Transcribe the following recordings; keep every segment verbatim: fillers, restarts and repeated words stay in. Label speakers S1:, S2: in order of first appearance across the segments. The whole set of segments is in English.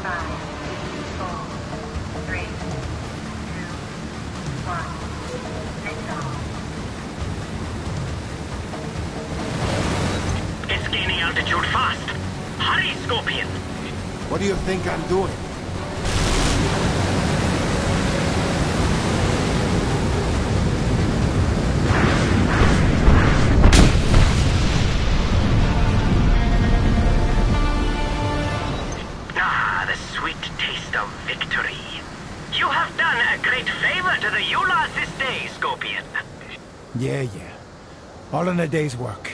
S1: Five, four, three, two, one. Lift off.
S2: It's gaining altitude fast. Hurry, Scorpion!
S3: What do you think I'm doing?
S2: Ah, the sweet taste of victory. You have done a great favor to the Yulas this day, Scorpion.
S3: Yeah, yeah. All in a day's work.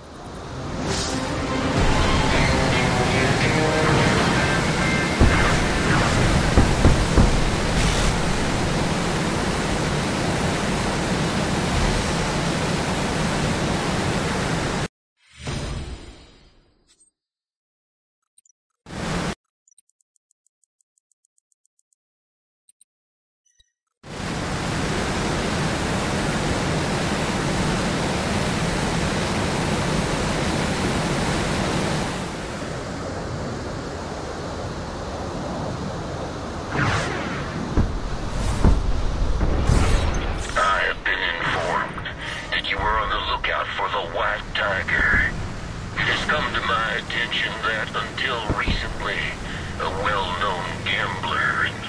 S4: For the White Tiger. It has come to my attention that until recently, a well-known gambler in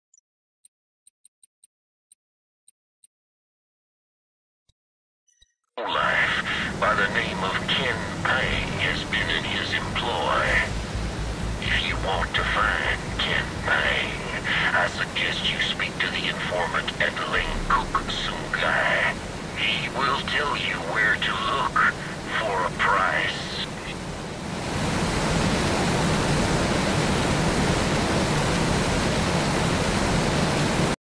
S4: low life by the name of Ken Pang has been in his employ. If you want to find Ken Pang, I suggest you speak to the informant at Lengkuk Sungai. He will tell you where to look for a price.